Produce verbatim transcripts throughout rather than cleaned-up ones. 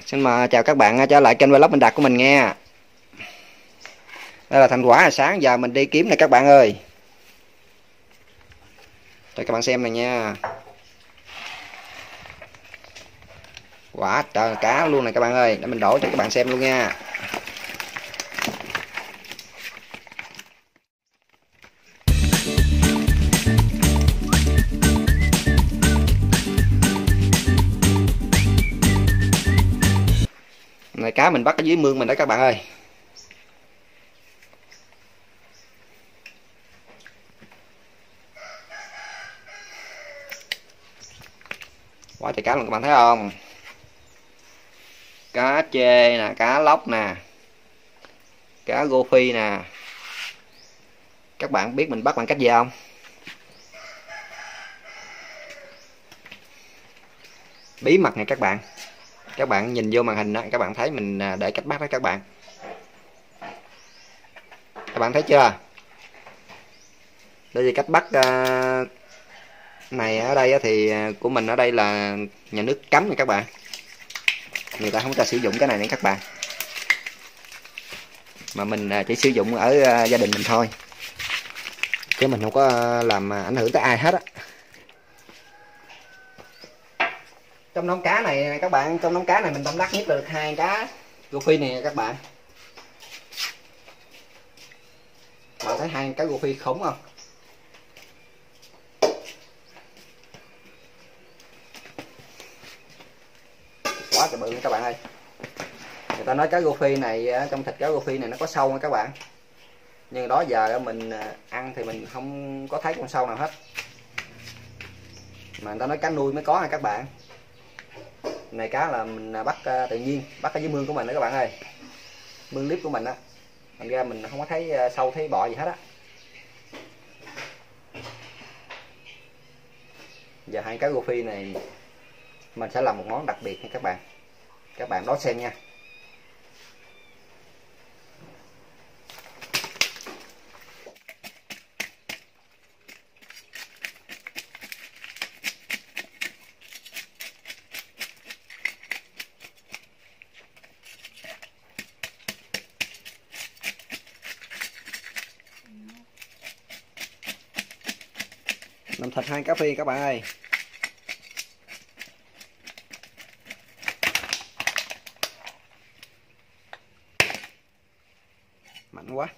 Xin mời chào các bạn trở lại kênh vlog Minh Đạt của mình nha. Đây là thành quả là sáng giờ mình đi kiếm này các bạn ơi. Cho các bạn xem này nha. Quả trời cá luôn này các bạn ơi, để mình đổ cho các bạn xem luôn nha. Này cá mình bắt ở dưới mương mình đó các bạn ơi. Quá trời cá luôn các bạn thấy không? Cá chê nè, cá lóc nè, cá rô phi nè. Các bạn biết mình bắt bằng cách gì không? Bí mật này các bạn. Các bạn nhìn vô màn hình đó, các bạn thấy mình để cách bắt đó các bạn. Các bạn thấy chưa? Đây là cách bắt uh, này ở đây thì của mình ở đây là nhà nước cấm nha các bạn. Người ta không cho sử dụng cái này nữa các bạn. Mà mình chỉ sử dụng ở gia đình mình thôi. Chứ mình không có làm ảnh hưởng tới ai hết á. Trong nón cá này các bạn, trong nón cá này mình tâm đắc nhất là được hai cá rô phi này các bạn. Bạn thấy hai cá rô phi khủng không? Quá trời bự các bạn ơi. Người ta nói cá rô phi này, trong thịt cá rô phi này nó có sâu nha các bạn. Nhưng đó giờ mình ăn thì mình không có thấy con sâu nào hết. Mà người ta nói cá nuôi mới có nha các bạn. Này cá là mình bắt tự nhiên, bắt ở dưới mương của mình đó các bạn ơi. Mương clip của mình á. Thành ra mình không có thấy sâu thấy bọ gì hết á. Giờ hai cá rô phi này mình sẽ làm một món đặc biệt nha các bạn. Các bạn đón xem nha. Làm thịt hai cá phi các bạn ơi. Mạnh quá.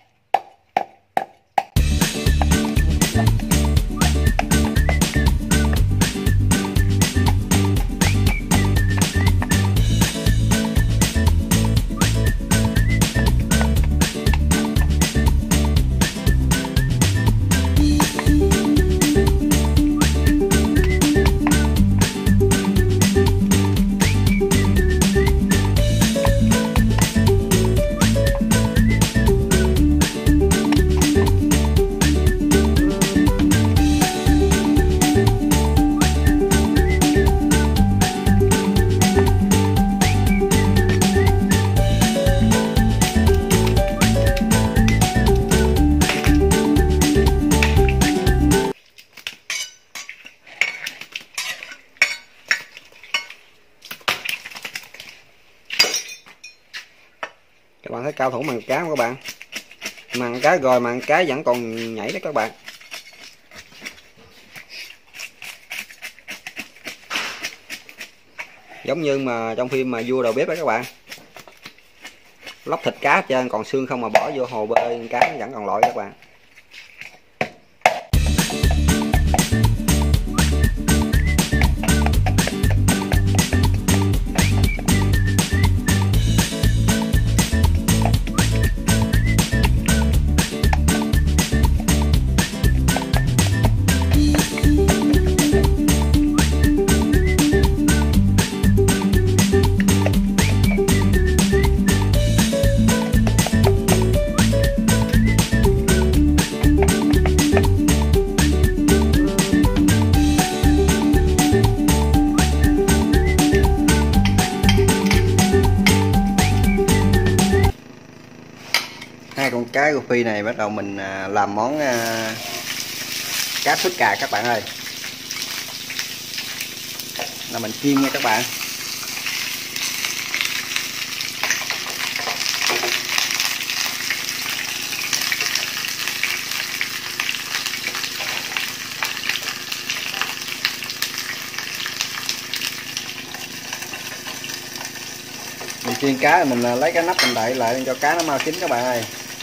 Các bạn thấy cao thủ mặn cá không các bạn? Mặn cá rồi mặn cá vẫn còn nhảy đó các bạn. Giống như mà trong phim mà vua đầu bếp đó các bạn. Lóc thịt cá trên còn xương không mà bỏ vô hồ bơi cá vẫn còn lội các bạn. Hai con cá rô phi này bắt đầu mình làm món cá phức cà các bạn ơi. Là mình chiên nha các bạn. chiên cá thì mình lấy cái nắp mình đậy lại cho cá nó mau chín các bạn ơi.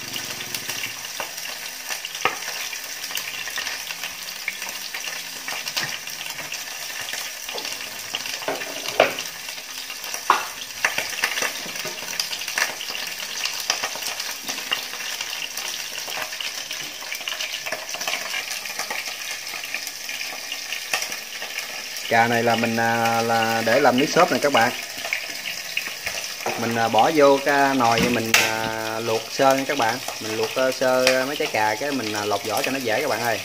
Cà này là mình là để làm nước sốt này các bạn. Mình bỏ vô cái nồi mình luộc sơ nha các bạn. Mình luộc sơ mấy trái cà cái mình lột vỏ cho nó dễ các bạn ơi.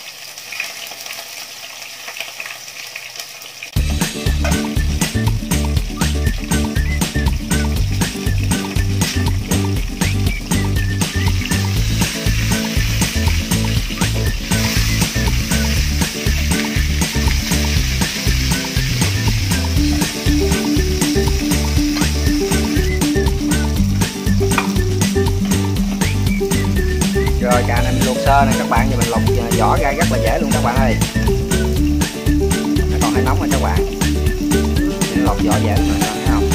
Rồi cà này mình luộc sơ này các bạn, giờ mình lột vỏ ra rất là dễ luôn các bạn ơi. Nó còn hơi nóng rồi các bạn. Mình lột vỏ dễ luôn rồi thấy không?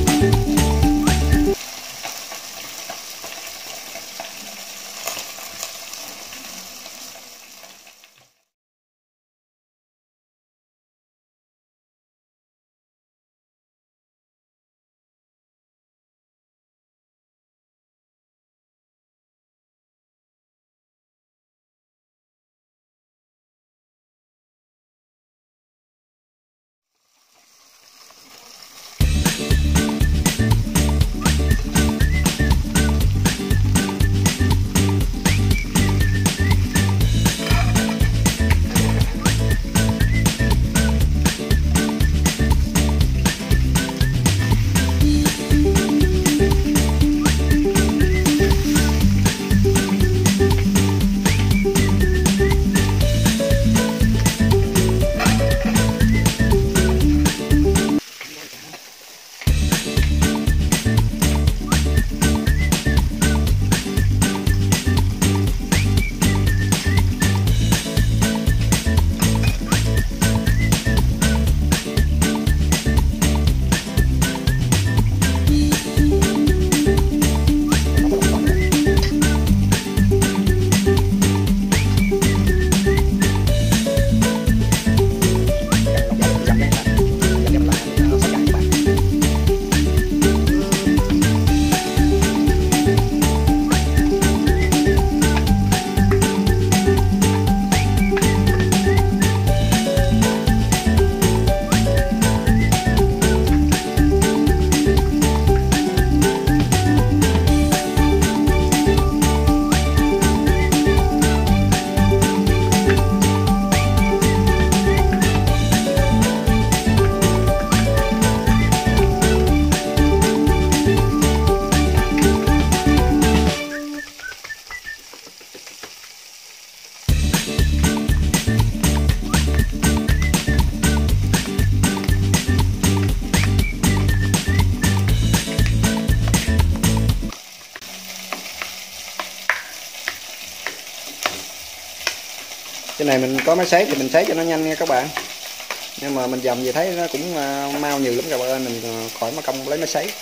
Cái này mình có máy sấy thì mình sấy cho nó nhanh nha các bạn. Nhưng mà mình dầm gì thấy nó cũng mau nhiều lắm các bạn, mình khỏi mất công lấy máy sấy.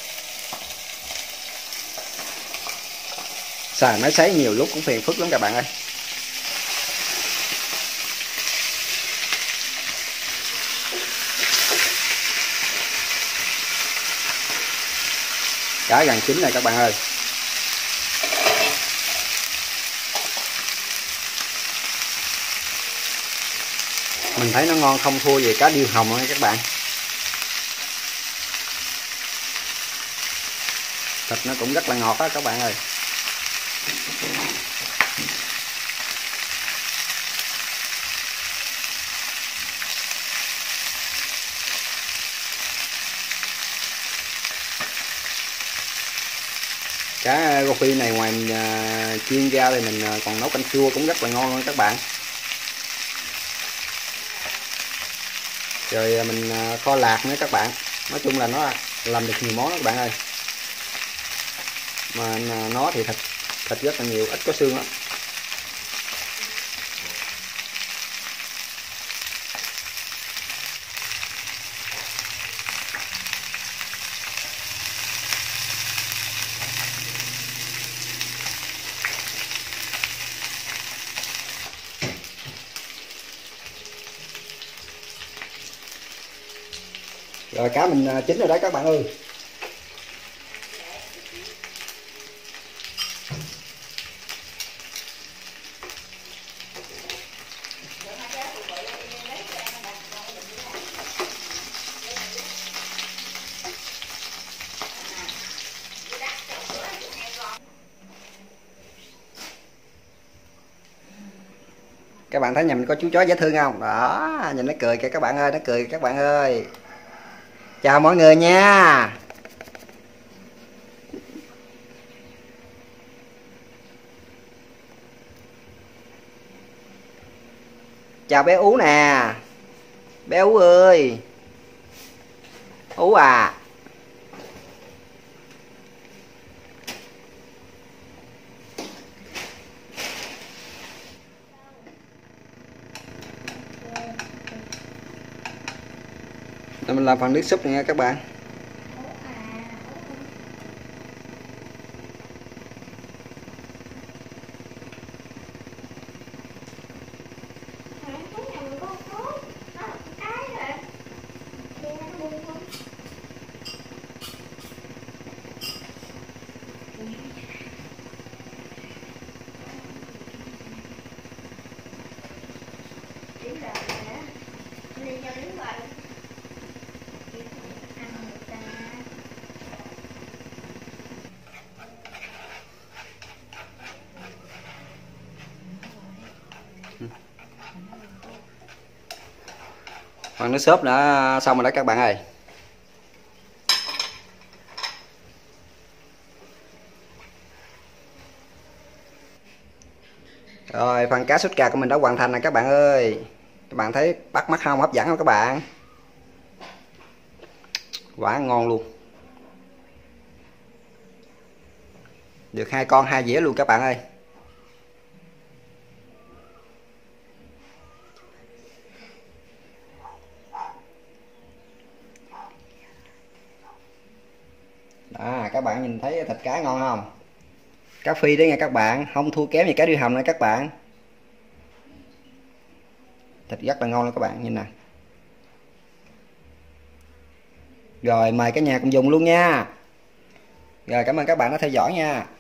Xài máy sấy nhiều lúc cũng phiền phức lắm các bạn ơi. Cá gần chín này các bạn ơi. Mình thấy nó ngon không thua gì cá điêu hồng nha các bạn. Thịt nó cũng rất là ngọt đó các bạn ơi. Cá rô phi này ngoài mình chiên ra thì mình còn nấu canh chua cũng rất là ngon luôn các bạn. Rồi mình kho lạc nữa các bạn. Nói chung là nó làm được nhiều món đó các bạn ơi. Mà nó thì thịt thịt rất là nhiều, ít có xương lắm. Rồi cá mình chín rồi đó các bạn ơi. Các bạn thấy nhà mình có chú chó dễ thương không? Đó, nhìn nó cười kìa các bạn ơi, nó cười kìa các bạn ơi. Chào mọi người nha. Chào bé Ú nè. Bé Ú ơi. Ú à. Rồi mình làm phần nước súp này nha các bạn. Phần nước súp đã xong rồi đó các bạn ơi. Rồi phần cá sốt cà của mình đã hoàn thành rồi các bạn ơi. Các bạn thấy bắt mắt không, hấp dẫn không các bạn? Quá ngon luôn. Được hai con hai dĩa luôn các bạn ơi. Đó, các bạn nhìn thấy thịt cá ngon không? Cá phi đấy nha các bạn, không thua kém gì cá điêu hồng nữa các bạn. Thịt rất là ngon luôn các bạn, nhìn nè. Rồi mời cả nhà cùng dùng luôn nha. Rồi cảm ơn các bạn đã theo dõi nha.